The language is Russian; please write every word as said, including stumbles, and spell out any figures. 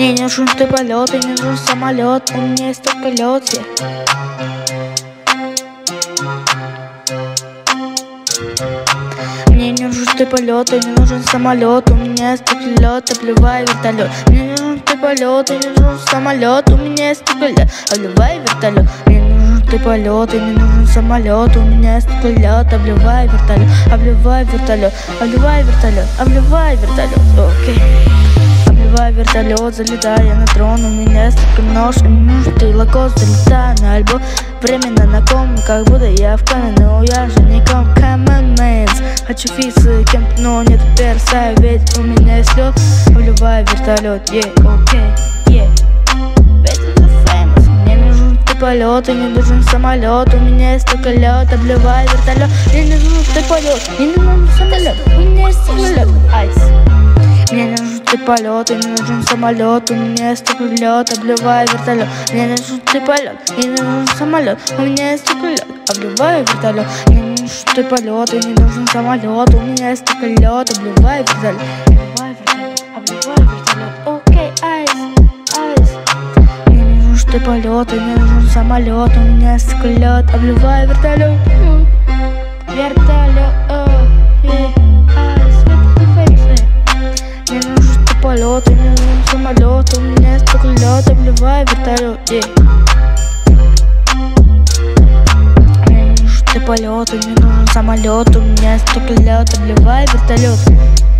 Мне не нужен ты полет, и не нужен самолет, у меня есть только лед. Мне не нужен ты полет, и не нужен самолет, у меня есть только лед, обливай вертолет. Мне не нужен ты полет, и не нужен самолет, у меня есть только лед, обливай вертолет. Мне не нужен ты полет, и не нужен самолет, у меня есть только лед, обливай вертолет, обливай вертолет, обливай вертолет, обливай вертолет, окей. Обливай вертолет, залетая на трон, у меня есть только нож, и не нужен ты лакост, залетая на альбом. Временно на ком, как будто я в камень, но я же не ком. Commandments, хочу фит с кем-то, но нет перса, ведь у меня есть лед. Обливай вертолет, yeah, okay, yeah. Ведь это famous. Мне не нужен ты полет, и не нужен самолет, у меня есть только лед. Обливай вертолет, мне не нужен ты полет, мне не нужен самолет, у меня есть только лед. Ice. Мне не нужен ты полет, и не нужен самолет, у меня есть только лед, обливай вертолет. Мне не нужен ты полет, и не нужен самолет, у меня есть только лед, обливай вертолет. Мне не нужен ты полет, и не нужен самолет, у меня есть только лед, обливай вертолет. Обливай вертолет, обливай вертолет, окей, айс, айс. Мне не нужен ты полет, и не нужен самолет, у меня есть только лед, обливай вертолет. Вертолет, yeah. Мне нужен ты полет, и не нужен самолет, у меня есть только лед, обливай вертолет, yeah. Мне не нужен ты полет, и не нужен самолет, у меня есть только лед, обливай вертолет.